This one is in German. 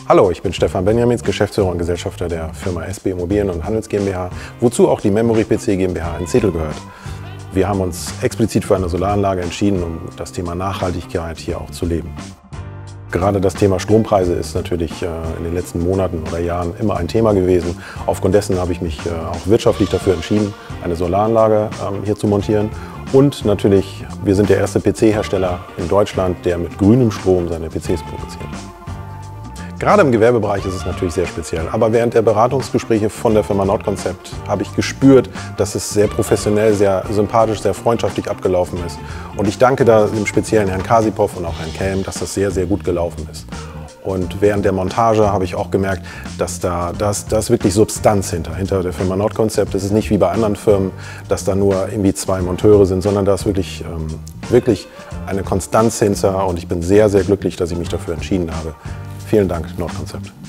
Hallo, ich bin Stefan Benjamins, Geschäftsführer und Gesellschafter der Firma SB Immobilien und Handels GmbH, wozu auch die Memory PC GmbH in Zedel gehört. Wir haben uns explizit für eine Solaranlage entschieden, um das Thema Nachhaltigkeit hier auch zu leben. Gerade das Thema Strompreise ist natürlich in den letzten Monaten oder Jahren immer ein Thema gewesen. Aufgrund dessen habe ich mich auch wirtschaftlich dafür entschieden, eine Solaranlage hier zu montieren. Und natürlich, wir sind der erste PC-Hersteller in Deutschland, der mit grünem Strom seine PCs produziert. Gerade im Gewerbebereich ist es natürlich sehr speziell, aber während der Beratungsgespräche von der Firma Nordconcept habe ich gespürt, dass es sehr professionell, sehr sympathisch, sehr freundschaftlich abgelaufen ist. Und ich danke da im Speziellen Herrn Kasipov und auch Herrn Kelm, dass das sehr, sehr gut gelaufen ist. Und während der Montage habe ich auch gemerkt, dass da ist wirklich Substanz hinter der Firma Nordconcept. Es ist nicht wie bei anderen Firmen, dass da nur irgendwie zwei Monteure sind, sondern da ist wirklich eine Konstanz hinter und ich bin sehr, sehr glücklich, dass ich mich dafür entschieden habe. Vielen Dank, Nordconcept.